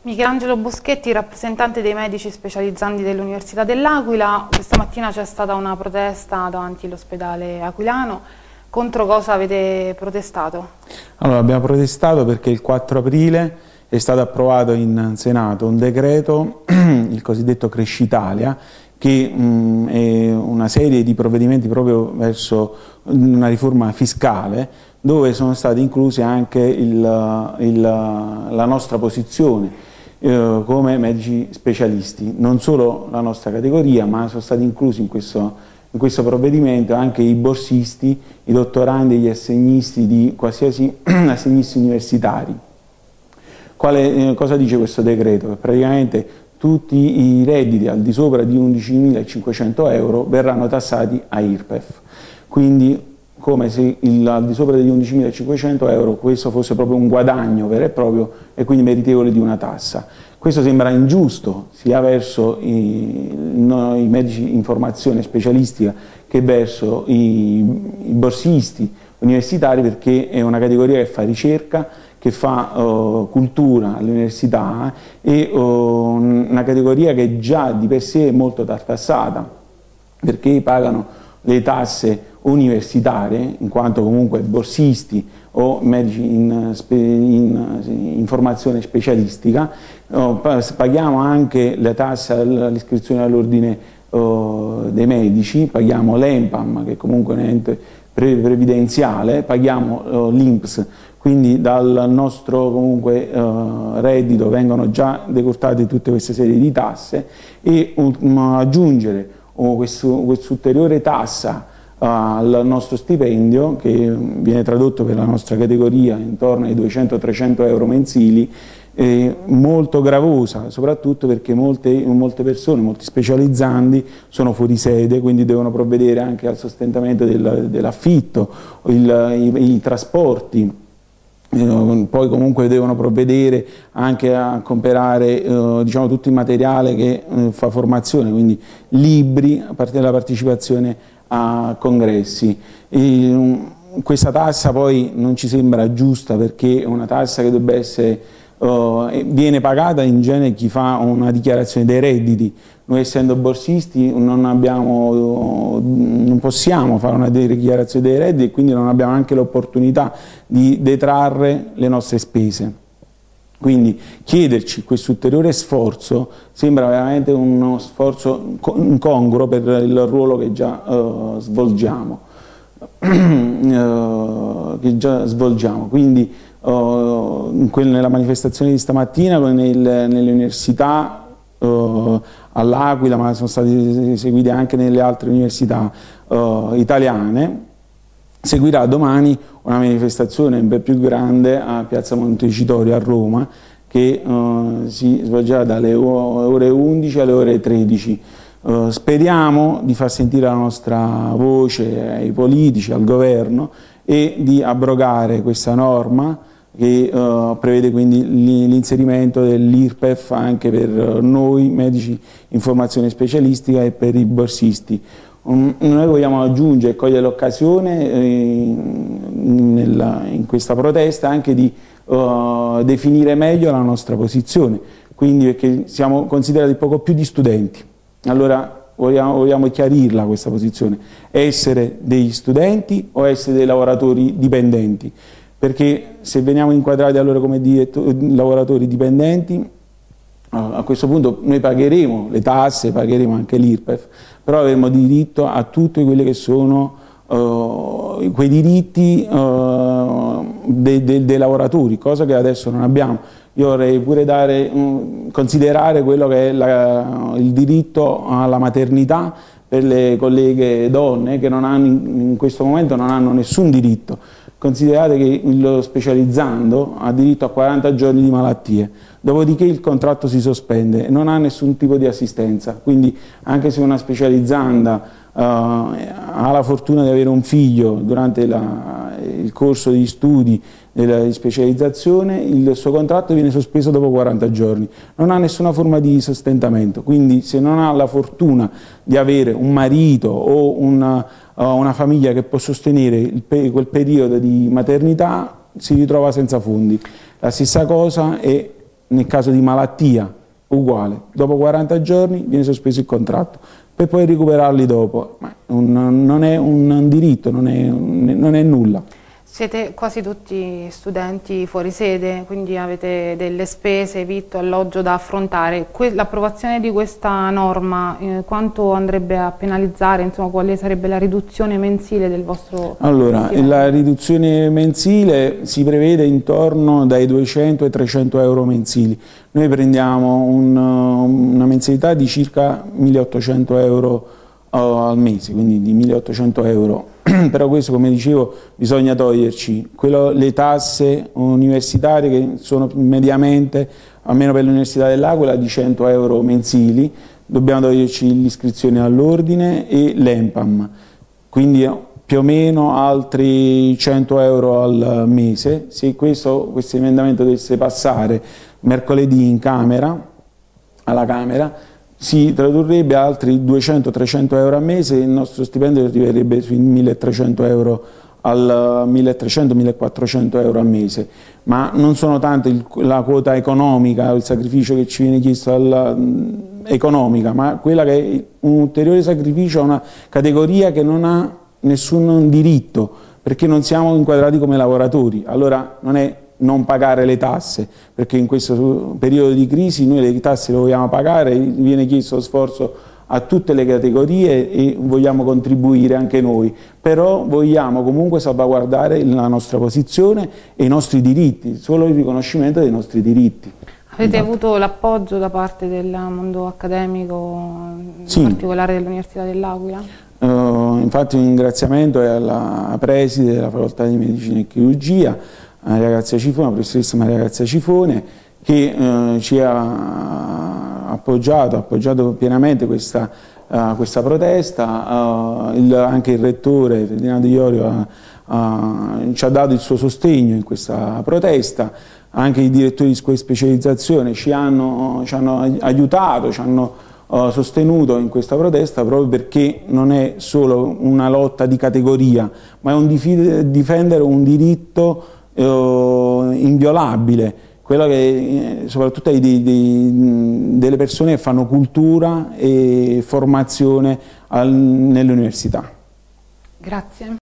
Michelangelo Boschetti, rappresentante dei medici specializzanti dell'Università dell'Aquila. Questa mattina c'è stata una protesta davanti all'ospedale aquilano. Contro cosa avete protestato? Allora, abbiamo protestato perché il 4 aprile è stato approvato in Senato un decreto, il cosiddetto Cresci Italia, che è una serie di provvedimenti proprio verso una riforma fiscale, dove sono stati inclusi anche la nostra posizione come medici specialisti, non solo la nostra categoria, ma sono stati inclusi in questo provvedimento anche i borsisti, i dottorandi e gli assegnisti di qualsiasi assegnisti universitari. Cosa dice questo decreto? Che praticamente tutti i redditi al di sopra di 11.500 euro verranno tassati a IRPEF, quindi come se al di sopra degli 11.500 euro questo fosse proprio un guadagno vero e proprio e quindi meritevole di una tassa. Questo sembra ingiusto sia verso i medici in formazione specialistica che verso i borsisti universitari, perché è una categoria che fa ricerca, che fa cultura all'università e una categoria che già di per sé è molto tartassata, perché pagano le tasse universitarie, in quanto comunque borsisti o medici in formazione specialistica. Paghiamo anche le tasse all'iscrizione all'ordine dei medici, paghiamo l'ENPAM, che comunque è un ente previdenziale, paghiamo l'INPS, quindi dal nostro comunque reddito vengono già decurtate tutte queste serie di tasse, e aggiungere quest'ulteriore tassa al nostro stipendio, che viene tradotto per la nostra categoria intorno ai 200-300 euro mensili, è molto gravosa, soprattutto perché molte persone, molti specializzandi sono fuori sede, quindi devono provvedere anche al sostentamento dell'affitto, i trasporti. Poi comunque devono provvedere anche a comprare diciamo, tutto il materiale che fa formazione, quindi libri, a parte della partecipazione a congressi. Questa tassa poi non ci sembra giusta, perché è una tassa che dovrebbe essere viene pagata in genere chi fa una dichiarazione dei redditi. Noi, essendo borsisti, non possiamo fare una dichiarazione dei redditi e quindi non abbiamo anche l'opportunità di detrarre le nostre spese. Quindi chiederci questo ulteriore sforzo sembra veramente uno sforzo incongruo per il ruolo che già svolgiamo. Quindi nella manifestazione di stamattina nelle università all'Aquila, ma sono state eseguite anche nelle altre università italiane, seguirà domani una manifestazione ben più grande a Piazza Montecitorio a Roma, che si svolgerà dalle ore 11 alle ore 13. Speriamo di far sentire la nostra voce ai politici, al governo, e di abrogare questa norma che prevede quindi l'inserimento dell'IRPEF anche per noi medici in formazione specialistica e per i borsisti. Noi vogliamo aggiungere e cogliere l'occasione in questa protesta anche di definire meglio la nostra posizione, quindi perché siamo considerati poco più di studenti. Allora vogliamo chiarirla questa posizione: essere degli studenti o essere dei lavoratori dipendenti? Perché se veniamo inquadrati allora come lavoratori dipendenti, a questo punto noi pagheremo le tasse, pagheremo anche l'IRPEF, però avremo diritto a tutti quelli che sono quei diritti dei lavoratori, cosa che adesso non abbiamo. Io vorrei pure considerare quello che è il diritto alla maternità per le colleghe donne che in questo momento non hanno nessun diritto. Considerate che lo specializzando ha diritto a 40 giorni di malattie, dopodiché il contratto si sospende e non ha nessun tipo di assistenza. Quindi anche se una specializzanda ha la fortuna di avere un figlio durante il corso di studi di specializzazione, il suo contratto viene sospeso dopo 40 giorni, non ha nessuna forma di sostentamento. Quindi se non ha la fortuna di avere un marito o una famiglia che può sostenere quel periodo di maternità, si ritrova senza fondi. La stessa cosa è nel caso di malattia uguale, dopo 40 giorni viene sospeso il contratto per poi recuperarli dopo, ma non è un diritto, non è nulla. Siete quasi tutti studenti fuori sede, quindi avete delle spese, vitto, alloggio da affrontare. L'approvazione di questa norma quanto andrebbe a penalizzare, insomma, quale sarebbe la riduzione mensile del vostro Allora, la riduzione mensile si prevede intorno dai 200 ai 300 euro mensili. Noi prendiamo una mensilità di circa 1800 euro al mese, quindi di 1800 euro. Però questo, come dicevo, bisogna toglierci le tasse universitarie che sono mediamente, almeno per l'Università dell'Aquila, di 100 euro mensili, dobbiamo toglierci l'iscrizione all'ordine e l'ENPAM, quindi più o meno altri 100 euro al mese. Se questo emendamento dovesse passare mercoledì in Camera, alla Camera, si tradurrebbe a altri 200-300 euro al mese, il nostro stipendio arriverebbe sui 1300 euro al 1300-1400 euro al mese, ma non sono tante la quota economica, il sacrificio che ci viene chiesto economica, ma quella che è un ulteriore sacrificio a una categoria che non ha nessun diritto, perché non siamo inquadrati come lavoratori. Allora non è non pagare le tasse, perché in questo periodo di crisi noi le tasse le vogliamo pagare, viene chiesto sforzo a tutte le categorie e vogliamo contribuire anche noi, però vogliamo comunque salvaguardare la nostra posizione e i nostri diritti, solo il riconoscimento dei nostri diritti. Avete avuto l'appoggio da parte del mondo accademico, in particolare dell'Università dell'Aquila? Infatti un ringraziamento è alla preside della Facoltà di Medicina e Chirurgia, Maria Grazia Cifone, la professoressa Maria Grazia Cifone, che ci ha appoggiato pienamente questa protesta. Anche il rettore Ferdinando Iorio ci ha dato il suo sostegno in questa protesta, anche i direttori di scuole di specializzazione ci hanno aiutato, ci hanno sostenuto in questa protesta, proprio perché non è solo una lotta di categoria, ma è un difendere un diritto inviolabile, quello che soprattutto delle persone che fanno cultura e formazione nelle università. Grazie.